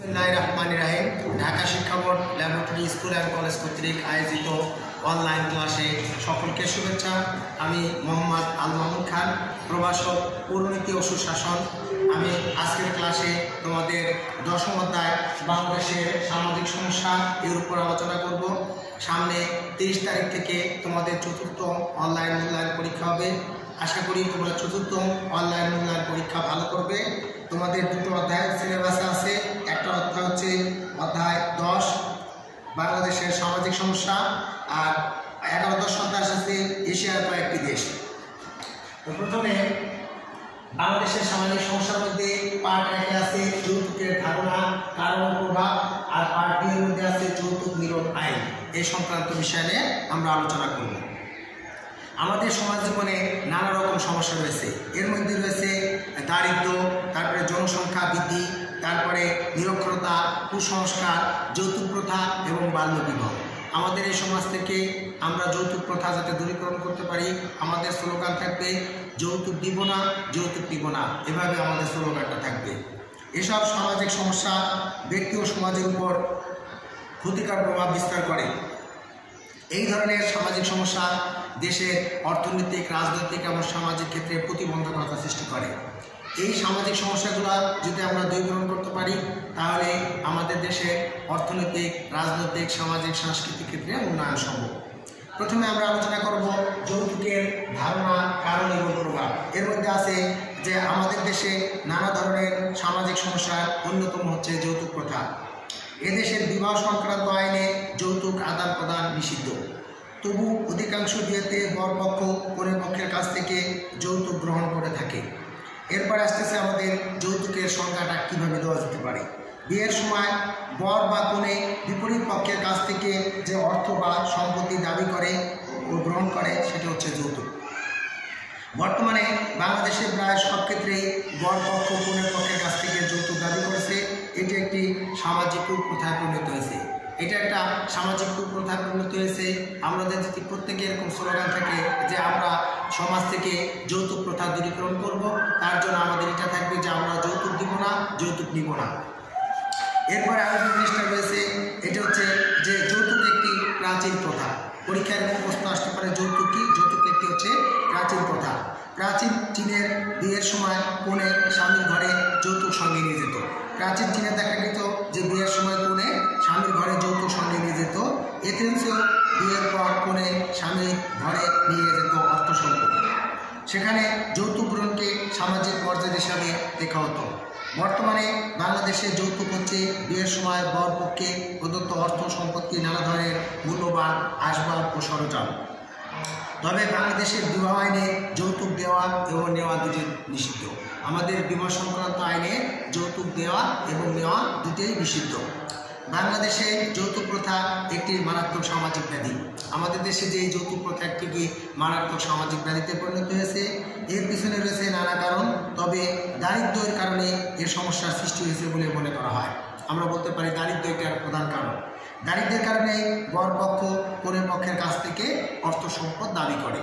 बिस्मिल्लाहिर्रहमानिर्रहीम ঢাকা শিক্ষা board laboratory school and college কর্তৃক আয়োজিত অনলাইন ক্লাসে সকলকে শুভেচ্ছা। আমি মোহাম্মদ আল মামুন খান, প্রভাষক পৌরনীতি ও সুশাসন। আমি আজকের ক্লাসে তোমাদের দশম অধ্যায় বাংলাদেশের সামাজিক সমস্যা এর উপর আলোচনা করব। সামনে 23 তারিখ থেকে তোমাদের চতুর্থ অনলাইন মূল্যায়ন পরীক্ষা হবে। আশা করি তোমরা চতুর্থ অনলাইন মূল্যায়ন পরীক্ষা ভালো করবে। তোমাদের দুটো অধ্যায়ের সিলেবাসে আছে। একটা অধ্যায় হচ্ছে অধ্যায় 10 বাংলাদেশের সামাজিক সমস্যা, আর 11-10 অধ্যায় আছে এশিয়ার কয়েকটি দেশ। তো প্রথমে বাংলাদেশের সামাজিক সমস্যার মধ্যে পার্ট 1 আছে যৌতুকের ধারণা, কারণ, প্রভাব, আর পার্ট 2 এর মধ্যে আছে যৌতুক নিরোধ আইন। এই সংক্রান্ত বিষয় নিয়ে আমরা আলোচনা করব। আমাদের সমাজ জীবনে নানা রকম সমস্যা রয়েছে। এর মধ্যে রয়েছে দারিদ্র, তারপরে জনসংখ্যা বৃদ্ধি, তারপরে নিরক্ষরতা, কুসংস্কার, যৌতুক প্রথা এবং বাল্যবিবাহ। আমাদের এই সমাজ থেকে আমরা যৌতুক প্রথা যাতে দূরীকরণ করতে পারি, আমাদের স্লোগান থাকবে যৌতুক দিব না, যৌতুক দিব না। এভাবে আমাদের স্লোগানটা থাকবে। এসব সামাজিক সমস্যা ব্যক্তি ও সমাজের উপর ক্ষতিকর প্রভাব বিস্তার করে। এই ধরনের সামাজিক সমস্যা দেশের অর্থনৈতিক, রাজনৈতিক এবং সামাজিক ক্ষেত্রে প্রতিবন্ধকতা সৃষ্টি করে। এই সামাজিক সমস্যাগুলো যদি আমরা দূরীকরণ করতে পারি, তাহলে আমাদের দেশের অর্থনৈতিক, রাজনৈতিক, সামাজিক, সাংস্কৃতিক ক্ষেত্রে উন্নয়ন সম্ভব। প্রথমে আমরা আলোচনা করব যৌতুকের ধারণা, কারণ এবং প্রভাব। এর মধ্যে আছে যে আমাদের দেশে নানা ধরনের সামাজিক সমস্যার অন্যতম হচ্ছে যৌতুক প্রথা। এদেশের বিবাহ সংক্রান্ত আইনে যৌতুক আদান প্রদান নিষিদ্ধ। তবু অধিকাংশ বিয়েতে বরপক্ষ কনে পক্ষের কাছ থেকে যৌতুক গ্রহণ করে থাকে। এরপরে আসতেছে আমাদের যৌতুকের সংখ্যাটা কীভাবে দেওয়া যেতে পারে। বিয়ের সময় বর বা কনে বিপরীত পক্ষের কাছ থেকে যে অর্থ বা সম্পত্তি দাবি করে ও গ্রহণ করে সেটা হচ্ছে যৌতুক। বর্তমানে বাংলাদেশে প্রায় সব ক্ষেত্রেই বর পক্ষ কনের পক্ষের কাছ থেকে যৌতুক দাবি করেছে। এটি একটি সামাজিক কুপ্রথায় পরিণত হয়েছে। এটা একটা সামাজিক কুপ্রথায় পরিণত হয়েছে। আমাদের যদি প্রত্যেকে এরকম স্লোগান থাকে যে আমরা সমাজ থেকে যৌতুক প্রথা দূরীকরণ করব, তার জন্য আমাদের এটা থাকবে যে আমরা যৌতুক দিব না, যৌতুক নিব না। এরপরে আরেকটি জিনিসটা রয়েছে, এটা হচ্ছে যে যৌতুক একটি প্রাচীন প্রথা। পরীক্ষায় এরকম প্রশ্ন আসতে পারে যৌতুক কি? যৌতুক একটি হচ্ছে প্রাচীন প্রথা। প্রাচীন চীনের বিয়ের সময় কনে স্বামীর ঘরে যৌতুক সঙ্গে নিয়ে যেত। প্রাচীন চীনে দেখা যেত যে বিয়ের সময় কনে স্বামীর ঘরে যৌতুক সঙ্গে নিয়ে যেত। এথেন্সেও বিয়ের পর কনে স্বামীর ঘরে নিয়ে যেত অর্থ সম্পদ। সেখানে যৌতুক গ্রহণকে সামাজিক মর্যাদা হিসাবে দেখা হতো। বর্তমানে বাংলাদেশে যৌতুক হচ্ছে বিয়ের সময় বর পক্ষে প্রদত্ত অর্থ সম্পত্তি, নানা ধরনের মূল্যবান আসবাব ও সরঞ্জাম। তবে বাংলাদেশের বিবাহ আইনে যৌতুক দেওয়া এবং নেওয়া দুটি নিষিদ্ধ। আমাদের বিবাহ সংক্রান্ত আইনে যৌতুক দেওয়া এবং নেওয়া দুটোই নিষিদ্ধ। বাংলাদেশে যৌতুক প্রথা একটি মারাত্মক সামাজিক ব্যাধি। আমাদের দেশে যে যৌতুক প্রথা একটি মারাত্মক সামাজিক ব্যাধিতে পরিণত হয়েছে। এর পিছনে রয়েছে নানা কারণ, তবে দারিদ্র্যের কারণে এর সমস্যার সৃষ্টি হয়েছে বলে মনে করা হয়। আমরা বলতে পারি দারিদ্র্য একটি প্রধান কারণ। দারিদ্র্যের কারণে বরপক্ষ কনের পক্ষের কাছ থেকে অর্থ সম্পদ দাবি করে।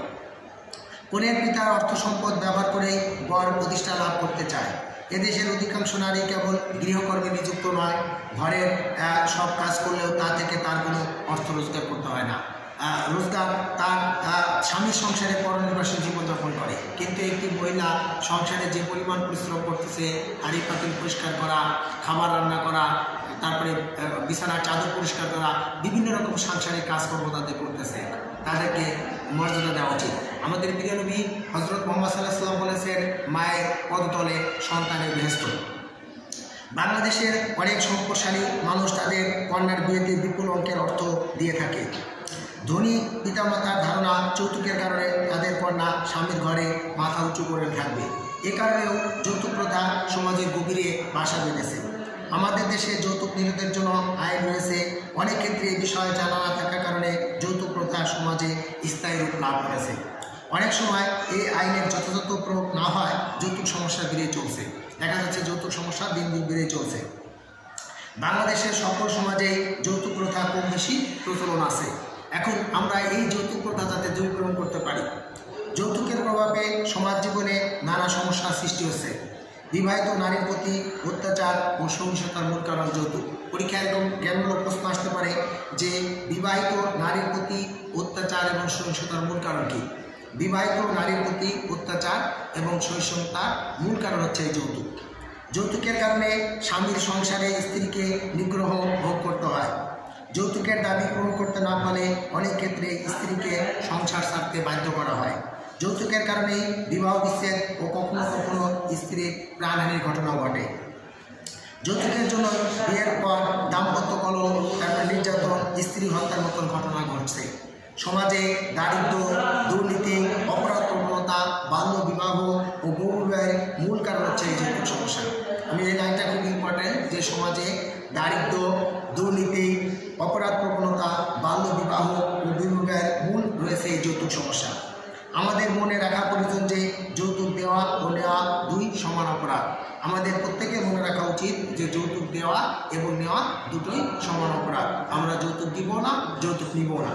কনের পিতার অর্থ সম্পদ ব্যবহার করে বর প্রতিষ্ঠা লাভ করতে চায়। এদেশের অধিকাংশ নারী কেবল গৃহকর্মে নিযুক্ত নয়, ঘরের সব কাজ করলেও তা থেকে তার কোনো অর্থ রোজগার করতে হয় না। রোজগার তার স্বামীর সংসারে পরনির্ভরশীল জীবনযাপন করে। কিন্তু একটি মহিলা সংসারে যে পরিমাণ পরিশ্রম করতেছে, হাঁড়ি পাতিল পরিষ্কার করা, খাবার রান্না করা, তারপরে বিছানার চাদর পরিষ্কার করা, বিভিন্ন রকম সাংসারিক কাজকর্ম তাদের করতেছে, তাদেরকে মর্যাদা দেওয়া উচিত। আমাদের প্রিয় নবী হযরত মুহাম্মদ সাল্লাল্লাহু আলাইহি ওয়াসাল্লাম বলেছেন, মায়ের পদতলে সন্তানের বেহেশত। বাংলাদেশের অনেক সম্পদশালী মানুষ তাদের কন্যার বিয়েতে বিপুল অঙ্কের অর্থ দিয়ে থাকে। ধনী পিতামাতার ধারণা যৌতুকের কারণে তাদের কন্যা স্বামীর ঘরে মাথা উঁচু করে থাকবে। এ কারণেও যৌতুক প্রথা সমাজের গভীরে বাসা বেঁধেছে। আমাদের দেশে যৌতুক নিরোধের জন্য আইন রয়েছে। অনেক ক্ষেত্রে এই বিষয়ে জানা না থাকার কারণে যৌতুক প্রথা সমাজে স্থায়ী রূপ লাভ করেছে। অনেক সময় এই আইনের যথাযথ প্রয়োগ না হয় যৌতুক সমস্যা বেড়ে চলছে। দেখা যাচ্ছে যৌতুক সমস্যা দিন দিন বেড়ে চলছে। বাংলাদেশের সকল সমাজে যৌতুক প্রথা কম বেশি প্রচলন আছে। এখন আমরা এই যৌতুক প্রথা যাতে দূরীকরণ করতে পারি। যৌতুকের প্রভাবে সমাজ জীবনে নানা সমস্যার সৃষ্টি হচ্ছে। বিবাহিত নারীর প্রতি অত্যাচার ও সহিংসতার মূল কারণ যৌতুক। পরীক্ষায় এরকম জ্ঞানমূলক প্রশ্ন আসতে পারে যে বিবাহিত নারীর প্রতি অত্যাচার এবং সহিংসতার মূল কারণ কি? বিবাহিত নারীর প্রতি অত্যাচার এবং সহিংসতার মূল কারণ হচ্ছে যৌতুক। যৌতুকের কারণে স্বামীর সংসারে স্ত্রীকে নিগ্রহ ভোগ করতে হয়। যৌতুকের দাবি পূরণ করতে না পারলে অনেক ক্ষেত্রে স্ত্রীকে সংসার ছাড়তে বাধ্য করা হয়। যৌতুকের কারণে বিবাহ বিচ্ছেদ ও কখনো কখনো স্ত্রীর প্রাণহানির ঘটনাও ঘটে। যৌতুকের জন্য বিয়ের পর দাম্পত্য কলহ, তারপর নির্যাতন, স্ত্রী হত্যার মতন ঘটনা ঘটছে। সমাজে দারিদ্র, দুর্নীতি, অপরাধ প্রবণতা, বাল্য বিবাহ ও বহুবিবাহের মূল কারণ হচ্ছে এই যৌতুক সমস্যা। আমি এই লাইনটা খুব ইম্পর্টেন্ট যে সমাজে দারিদ্র, দুর্নীতি, অপরাধ প্রবণতা, বাল্য বিবাহ ও বহুবিবাহের মূল রয়েছে এই যৌতুক সমস্যা। আমাদের মনে রাখা প্রয়োজন যে যৌতুক দেওয়া ও নেওয়া দুই সমান অপরাধ। আমাদের প্রত্যেকের মনে রাখা উচিত যে যৌতুক দেওয়া এবং নেওয়া দুটোই সমান অপরাধ। আমরা যৌতুক দিব না, যৌতুক নিব না।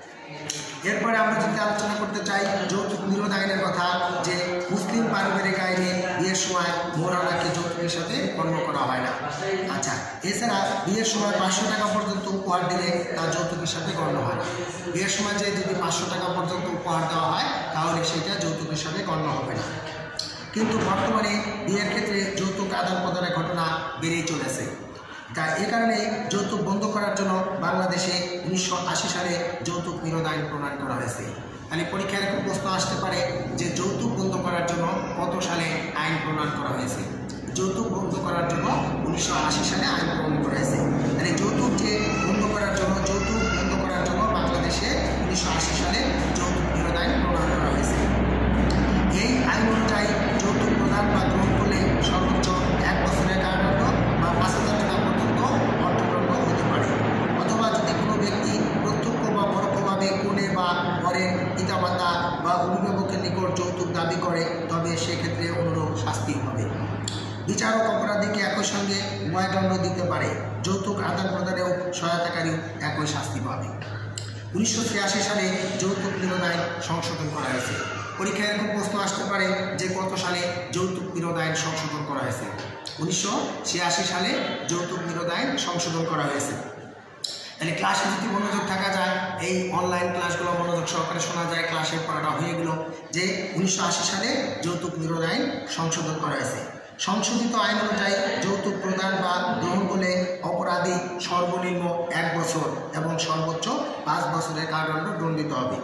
এরপরে আমরা যদি আলোচনা করতে চাই যৌতুক নিরোধ আইনের কথা, যে মুসলিম পারিবারিক আইনে বিয়ের সময় মহারানাকে যৌতুকের সাথে গণ্য করা হয় না। আচ্ছা, এছাড়া বিয়ের সময় 500 টাকা পর্যন্ত উপহার দিলে তা যৌতুকের সাথে গণ্য হয় না। বিয়ের সময় যে যদি 500 টাকা পর্যন্ত উপহার দেওয়া হয় তাহলে সেটা যৌতুকের সাথে গণ্য হবে না। কিন্তু বর্তমানে বিয়ের ক্ষেত্রে যৌতুক আদান প্রদানের ঘটনা বেড়েই চলেছে। তাই এ কারণে যৌতুক বন্ধ করার জন্য বাংলাদেশে 1980 সালে যৌতুক নিরোধ আইন প্রণয়ন করা হয়েছে। তাহলে পরীক্ষার একটা প্রশ্ন আসতে পারে যে যৌতুক বন্ধ করার জন্য কত সালে আইন প্রণয়ন করা হয়েছে? যৌতুক বন্ধ করার জন্য 1980 সালে আইন প্রণয়ন করা হয়েছে। তাহলে যৌতুক বন্ধ করার জন্য বাংলাদেশে 1980 সালে যৌতুক নিরোধ আইন প্রণয়ন করা হয়েছে। এই আইন অনুযায়ী যৌতুক প্রদান বা গ্রহণ করলে সর্বোচ্চ 1 বছরের কারাদণ্ড বা 5,000 টাকা পর্যন্ত অর্থদণ্ড হতে পারে। অথবা যদি কোনো ব্যক্তি প্রত্যক্ষ বা পরোক্ষভাবে কনে বা বরের পিতামাতা বা অভিভাবকের নিকট যৌতুক দাবি করে তবে সেক্ষেত্রে অনুরূপ শাস্তি হবে। বিচারক অপরাধীকে একই সঙ্গে উভয় দণ্ড দিতে পারে। যৌতুক আদান প্রদানেও সহায়তাকারীও একই শাস্তি পাবে। 1983 সালে যৌতুক নিরোধ আইন সংশোধন করা হয়েছে। পরীক্ষায় এরকম প্রশ্ন আসতে পারে যে কত সালে যৌতুক নিরোধ আইন সংশোধন করা হয়েছে? 1986 সালে যৌতুক নিরোধ আইন সংশোধন করা হয়েছে। তাহলে ক্লাসে যদি মনোযোগ থাকা যায়, এই অনলাইন ক্লাসগুলো মনোযোগ সহকারে শোনা যায়, ক্লাসের পড়াটা হয়ে গেল যে 1980 সালে যৌতুক নিরোধ আইন সংশোধন করা হয়েছে। সংশোধিত আইন অনুযায়ী যৌতুক প্রদান বা গ্রহণ করলে অপরাধী সর্বনিম্ন 1 বছর এবং সর্বোচ্চ 5 বছরের কারাদণ্ড দণ্ডিত হবে।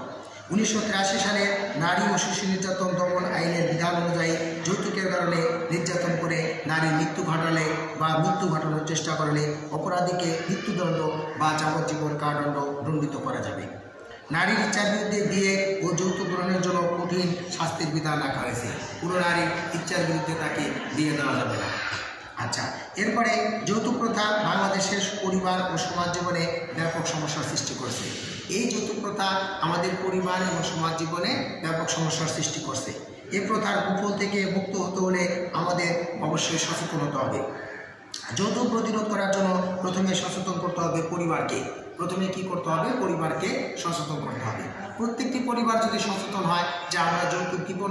1983 সালে নারী ও শিশু নির্যাতন দমন আইনের বিধান অনুযায়ী যৌতুকের কারণে নির্যাতন করে নারীর মৃত্যু ঘটালে বা মৃত্যু ঘটানোর চেষ্টা করলে অপরাধীকে মৃত্যুদণ্ড বা যাবজ্জীবন কারাদণ্ড দণ্ডিত করা যাবে। নারীর ইচ্ছার বিরুদ্ধে বিয়ে ও যৌতুক গ্রহণের জন্য কঠিন শাস্তির বিধান রাখা হয়েছে। কোনো নারীর ইচ্ছার বিরুদ্ধে তাকে বিয়ে দেওয়া যাবে না। আচ্ছা, এরপরে যৌতুক প্রথা বাংলাদেশের পরিবার ও সমাজ জীবনে ব্যাপক সমস্যার সৃষ্টি করেছে। এই যৌতুক প্রথা আমাদের পরিবার এবং সমাজ জীবনে ব্যাপক সমস্যার সৃষ্টি করছে। এই প্রথার কুফল থেকে মুক্ত হতে হলে আমাদের অবশ্যই সচেতন হতে হবে। যৌতুক প্রতিরোধ করার জন্য প্রথমে সচেতন করতে হবে পরিবারকে। প্রথমে কি করতে হবে? পরিবারকে সচেতন করতে হবে। প্রত্যেকটি পরিবার যদি সচেতন হয় যে আমরা যৌতুক দিব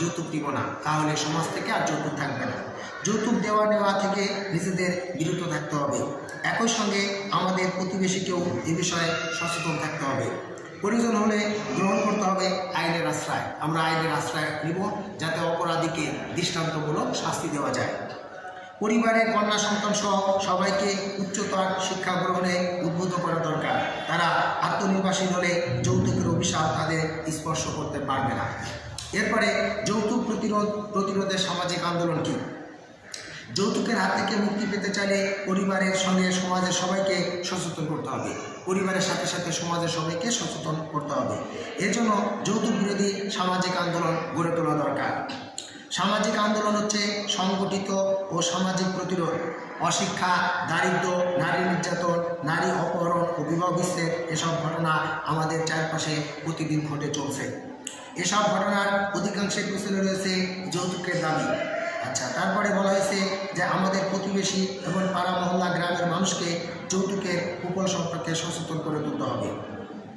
না, তাহলে সমাজ থেকে আর যৌতুক থাকবে না। যৌতুক দেওয়া নেওয়া থেকে নিজেদের বিরত থাকতে হবে। একই সঙ্গে আমাদের প্রতিবেশীকেও এ বিষয়ে সচেতন থাকতে হবে। প্রয়োজন হলে গ্রহণ করতে হবে আইনের আশ্রয়। আমরা আইনের আশ্রয় নিব যাতে অপরাধীকে দৃষ্টান্তমূলক শাস্তি দেওয়া যায়। পরিবারের কন্যা সন্তান সহ সবাইকে উচ্চতর শিক্ষা গ্রহণে উদ্বুদ্ধ করা দরকার। তারা আত্মনির্ভরশীল হলে যৌতুকের অভিশাপ তাদের স্পর্শ করতে পারবে না। এরপরে যৌতুক প্রতিরোধের সামাজিক আন্দোলন কি? যৌতুকের হাত থেকে মুক্তি পেতে চাইলে পরিবারের সঙ্গে সমাজের সবাইকে সচেতন করতে হবে। পরিবারের সাথে সাথে সমাজের সবাইকে সচেতন করতে হবে। এর জন্য যৌতুক বিরোধী সামাজিক আন্দোলন গড়ে তোলা দরকার। সামাজিক আন্দোলন হচ্ছে সংগঠিত ও সামাজিক প্রতিরোধ। অশিক্ষা, দারিদ্র, নারী নির্যাতন, নারী অপহরণ ও বিবাহ বিচ্ছেদ এসব ঘটনা আমাদের চারপাশে প্রতিদিন ঘটে চলছে। এসব ঘটনার অধিকাংশের পিছনে রয়েছে যৌতুকের দাবি। আচ্ছা, তারপরে বলা হয়েছে যে আমাদের প্রতিবেশী এবং পাড়া মহল্লা গ্রামের মানুষকে যৌতুকের কুফল সম্পর্কে সচেতন করে তুলতে হবে।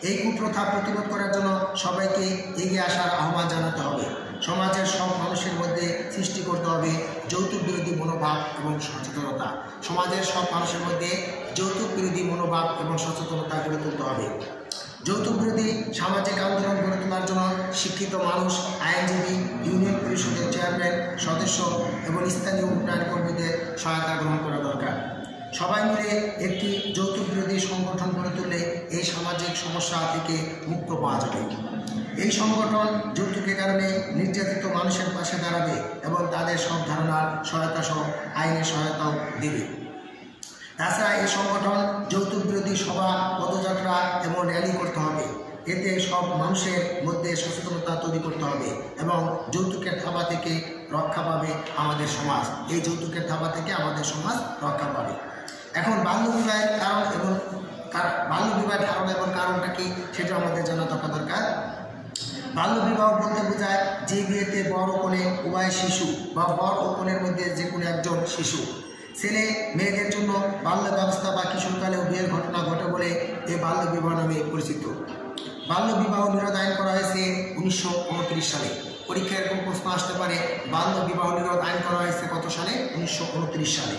এই কুপ্রথা প্রতিরোধ করার জন্য সবাইকে এগিয়ে আসার আহ্বান জানাতে হবে। সমাজের সব মানুষের মধ্যে সৃষ্টি করতে হবে যৌতুক বিরোধী মনোভাব এবং সচেতনতা। সমাজের সব মানুষের মধ্যে যৌতুক বিরোধী মনোভাব এবং সচেতনতা গড়ে তুলতে হবে। যৌতুক বিরোধী সামাজিক আন্দোলন গড়ে তোলার জন্য শিক্ষিত মানুষ, আইনজীবী, ইউনিয়ন পরিষদের চেয়ারম্যান, সদস্য এবং স্থানীয় উন্নয়ন কর্মীদের সহায়তা গ্রহণ করা দরকার। সবাই মিলে একটি যৌতুক বিরোধী সংগঠন গড়ে তুললে এই সামাজিক সমস্যা থেকে মুক্ত পাওয়া যাবে। এই সংগঠন যৌতুকের কারণে নির্যাতিত মানুষের পাশে দাঁড়াবে এবং তাদের সব ধারণার সহায়তা সহ আইনের সহায়তাও দেবে। তাছাড়া এই সংগঠন যৌতুক বিরোধী সভা, পদযাত্রা এবং র্যালি করতে হবে। এতে সব মানুষের মধ্যে সচেতনতা তৈরি করতে হবে এবং যৌতুকের থাবা থেকে রক্ষা পাবে আমাদের সমাজ। এই যৌতুকের থাবা থেকে আমাদের সমাজ রক্ষা পাবে। এখন বাল্যবিবাহের কারণ এবং বাল্যবিবাহের ধারণা এবং কারণটা কি সেটা আমাদের জানা থাকা দরকার। বাল্যবিবাহ বলতে বোঝায় যে বিয়েতে বর ও কনে উভয় শিশু বা বর ও কনের মধ্যে যে কোনো একজন শিশু। ছেলে মেয়েদের জন্য বাল্য ব্যবস্থা বা কিশোরকালেও বিয়ের ঘটনা ঘটে বলে এই বাল্যবিবাহ নামে পরিচিত। বাল্যবিবাহ নিরোধ আইন করা হয়েছে 1929 সালে। পরীক্ষায় এরকম প্রশ্ন আসতে পারে, বাল্যবিবাহ নিরোধ আইন করা হয়েছে কত সালে? 1929 সালে।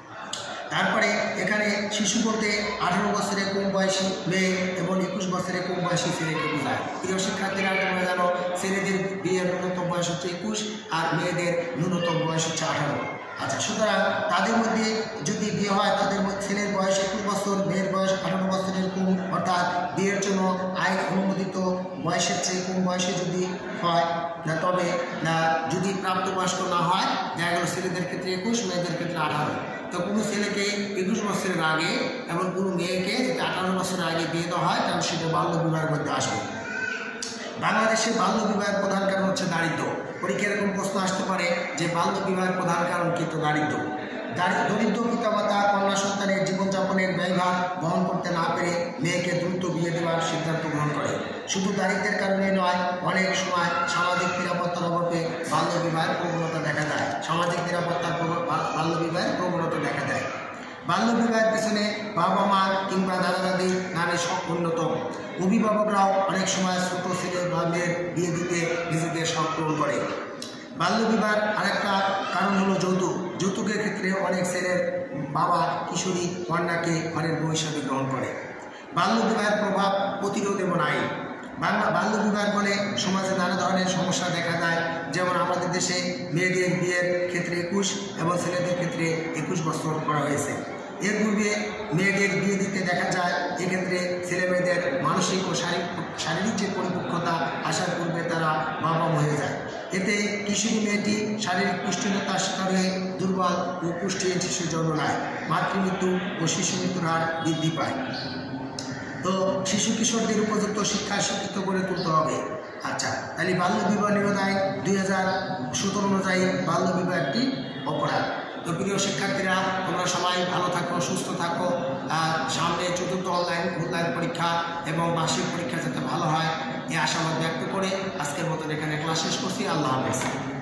তারপরে এখানে শিশু বলতে 18 বছরের কম বয়সী মেয়ে এবং 21 বছরের কম বয়সী ছেলেকে বোঝায়। প্রিয় শিক্ষার্থীরা, তোমরা জানো ছেলেদের বিয়ের ন্যূনতম বয়স হচ্ছে 21 আর মেয়েদের ন্যূনতম বয়স হচ্ছে 18। আচ্ছা, সুতরাং তাদের মধ্যে যদি বিয়ে হয়, তাদের ছেলের বয়স 21 বছর, মেয়ের বয়স 18 বছরের কম, অর্থাৎ বিয়ের জন্য আইন অনুমোদিত বয়সের চেয়ে কম বয়সে যদি হয় না, তবে যদি প্রাপ্তবয়স্ক না হয়, দেখা গেল ছেলেদের ক্ষেত্রে 21, মেয়েদের ক্ষেত্রে 18। তো কোনো ছেলেকে 21 বছরের আগে এবং কোনো মেয়েকে যদি 18 বছরের আগে বিয়ে দেওয়া হয়, তাহলে সেটা বাল্যবিবাহের মধ্যে আসবে। বাংলাদেশে বাল্যবিবাহের প্রধান কারণ হচ্ছে দারিদ্র। পরীক্ষায় এরকম প্রশ্ন আসতে পারে যে বাল্যবিবাহের প্রধান কারণ কিন্তু দারিদ্র। দরিদ্র পিতামাতা কন্যা সন্তানের জীবনযাপনের ব্যয়ভার বহন করতে না পেরে মেয়েকে দ্রুত বিয়ে দেওয়ার সিদ্ধান্ত গ্রহণ করে। শুধু দারিদ্রের কারণে নয়, অনেক সময় সামাজিক নিরাপত্তার অভাবে বাল্যবিবাহের প্রবণতা দেখা যায়। সামাজিক নিরাপত্তার বাল্যবিবাহের প্রবণতা দেখা দেয়। বাল্যবিবাহের পিছনে বাবা মা কিংবা দাদা দাদি নারী সব অন্যতম। অভিভাবকরাও অনেক সময় ছোট ছেলে বা মেয়ের বিয়ে দিতে নিজেদের শখ পূরণ করে। বাল্যবিবাহের আরেকটা কারণ হলো যৌতুক। যৌতুকের ক্ষেত্রে অনেক ছেলের বাবা কিশোরী কন্যাকে ঘরের বউ হিসাবে গ্রহণ করে। বাল্যবিবাহের প্রভাব, প্রতিরোধ এবং আইন। বাল্যবিবাহের ফলে সমাজে নানা ধরনের সমস্যা দেখা দেয়। যেমন আমাদের দেশে মেয়েদের বিয়ের ক্ষেত্রে 21 এবং ছেলেদের ক্ষেত্রে 21 বছর করা হয়েছে। এর পূর্বে মেয়েদের বিয়ে দিতে দেখা যায়, এক্ষেত্রে ছেলে মেয়েদের মানসিক ও শারীরিক যে পরিপক্কতা আসার পূর্বে তারা বাবা হয়ে যায়। এতে কিশোরী মেয়েটি শারীরিক পুষ্টিহীনতার শিকার হয়ে দুর্বল ও পুষ্টিহীন শিশুর জন্ম নেয়। মাতৃমৃত্যু ও শিশু মৃত্যুর হার বৃদ্ধি পায়। তো শিশু কিশোরদের উপযুক্ত শিক্ষায় শিক্ষিত করে তুলতে হবে। আচ্ছা, তাহলে বাল্যবিবাহ নিরোধ আইন 2017 অনুযায়ী বাল্যবিবাহ একটি অপরাধ। তো প্রিয় শিক্ষার্থীরা, তোমরা সবাই ভালো থাকো, সুস্থ থাকো। সামনে চতুর্থ অনলাইন পরীক্ষা এবং বার্ষিক পরীক্ষা যাতে ভালো হয় এই আশাবাদ ব্যক্ত করে আজকের মতন এখানে ক্লাস শেষ করছি। আল্লাহ হাফেজ।